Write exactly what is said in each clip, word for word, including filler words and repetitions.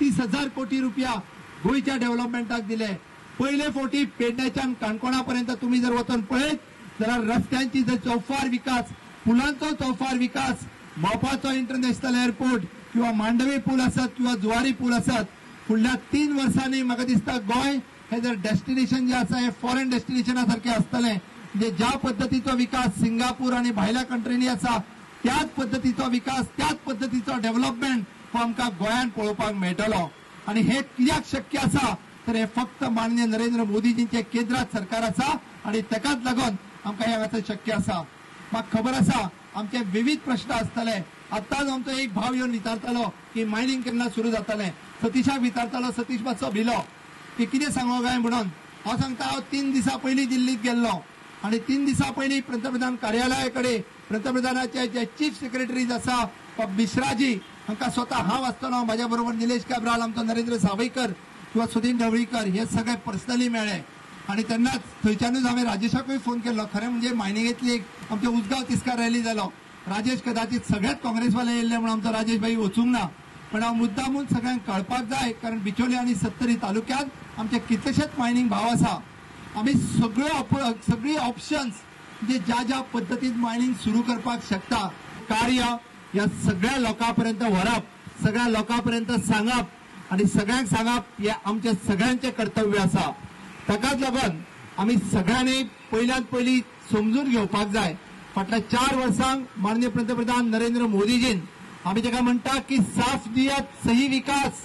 बत्तीस हजार कोटी रुपया गोयच्या डेव्हलपमेंटाक दिले। पहिले फावटी पेडण्याच्यान काणकोणापर्यंत तुम्ही जर वचून पळयत जाल्यार रस्त्यांची जर चौफार विकास, पुलांचो चौफार विकास, मोपाचो इंटरनॅशनल एअरपोर्ट किंवा मांडवी पूल आसत किंवा जुवारी पूल आसत, फुडल्या तीन वर्सांनी म्हाका दिसता गोंय हे जर डेस्टिनेशन जे आसा हे फॉरेन डेस्टिनेशना सारखे आसतले। म्हणजे ज्या पद्धतीचो विकास सिंगापूर आणि भायल्या कंट्रीनी आसा त्याच पद्धतीचो विकास, त्याच पद्धतीचो डेव्हलपमेंट हो आमकां गोंयांत पळोवपाक मेळटलो। आणि हे कित्याक शक्य आसा तर हे फक्त माननीय नरेंद्र मोदीजींचे केंद्रात सरकार आसा आणि ताकाच लागून आमकां हे हांगासर शक्य आसा। म्हाका खबर आसा आमचे विविध प्रश्न आसतले। आतांच आमचो एक भाव येवन विचारतालो की मायनिंग केन्ना सुरू जातलें, सतीशाक विचारतालो, सतीश मातसो भिलो की कितें सांगो काय म्हणून। हांव सांगता हांव तीन दिसां पयलीं दिल्लीत गेल्लो आणि तीन दिसां पयलीं पंतप्रधान कार्यालया कडेन पंतप्रधानाचे जे चीफ सेक्रेटरीज आसा मिश्राजी हांकां स्वता हांव आसतना म्हाज्या बरोबर निलेश काब्राल, आमचो नरेंद्र सावयकर किंवा सुदीन ढवळीकर हे सगळे पर्सनली मेळ्ळे। आणि तेन्नाच थंयच्यानूच हांवें राजेशाकूय फोन केल्लो। खरें म्हणजे मायनिंगेंतली एक आमच्या उसगांव तिस्कार रॅली जालो। राजेश कदाचित सगळ्यात काँग्रेसवाले येयल्ले म्हणून आमचो राजेश भाई वचूंक ना, पण हांव मुद्दामून सगळ्यांक कळपाक जाय कारण बिचोली आणि सत्तरी तालुक्यांत आमचे कितलेशेच मायनिंग भाव आसा। आमी सगळ्यो सगळी ऑप्शन्स म्हणजे ज्या ज्या पद्दतीन मायनिंग सुरू करपाक शकता कार्य या सगळ्या लोकांपर्यंत व्हरप, सगळ्या लोकांपर्यंत सांगप आणि सगळ्यांक सांगप हे आमचे सगळ्यांचे कर्तव्य आसा। ताकाच लागून आमी सगळ्यांनी पयल्यात पयली समजून घेवपाक जाय फाटल्या चार वर्सांक माननीय पंतप्रधान नरेंद्र मोदीजीन आमी ताका म्हणटा की साफ नियत सही विकास,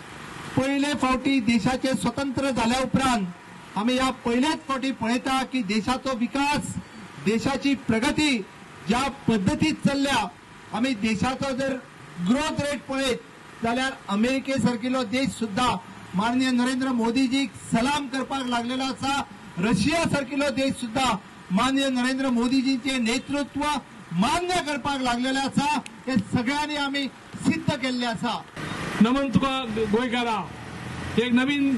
पयले फावटी देशाचे स्वतंत्र जाल्या उपरांत आमी ह्या पयल्याच फावटी पळयता की देशाचो विकास, देशाची प्रगती ज्या पद्दतीत चल्ल्या, आमी देशाचो जर ग्रोथ रेट पळयत जाल्यार अमेरिके सारकिलो देश सुद्धा माननीय नरेंद्र मोदीजीक सलाम करपाक लागलेलो आसा। रशिया सारकिलो देश सुद्धा माननीय नरेंद्र मोदीजींचे नेतृत्व मान्य करपाक लागलेले आसा। हे सगळ्यांनी आमी सिद्ध केल्ले आसा। नमन तुका गोंयकारा, एक नवीन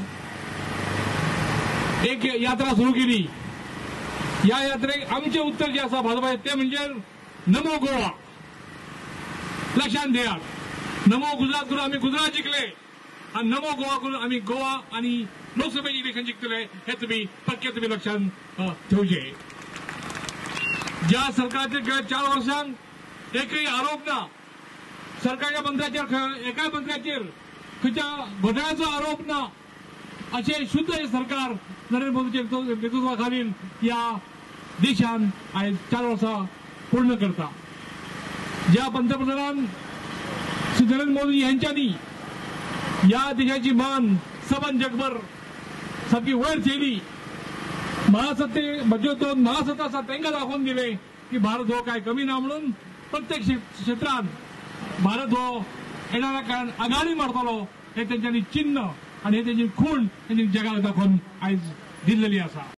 एक यात्रा सुरू केली। या यात्रेक आमचे उत्तर जे आसा भाजपा ते म्हणजे नमो गोवा। लक्षात घेयात, नमो गुजरात करून आम्ही गुजरात जिंकले आणि नमो गोवा करून आम्ही गोवा आणि लोकसभेचे इलेक्शन जिंकले हे तुम्ही पक्के तुम्ही लक्षात ठेवचे। ज्या सरकारचे गेल्या चार वर्षांत एकही आरोप ना, सरकारच्या मंत्र्याचेर एका मंत्र्याचेर खंयच्या घोटाळ्याचो आरोप ना, असे शुद्ध हे सरकार नरेंद्र मोदीच्या नेतृत्वाखाली या देशान आज चार वर्सां पूर्ण करता। ज्या पंतप्रधान श्री नरेंद्र मोदी यांच्यानी या देशाची मान सबन जगभर सारखी वयर केली। महासत्ते म्हणजे तो महासत्ता आसा तांकां दाखोवन दिले की भारत हो काय कमी ना म्हणून प्रत्येक क्षेत्रात भारत हो येणाऱ्या काळात आघाडी मारतलो हे त्यांच्यानी चिन्ह आणि हे त्यांची खूण त्यांनी जगाला दाखोवन आज दिल्लेली आसा।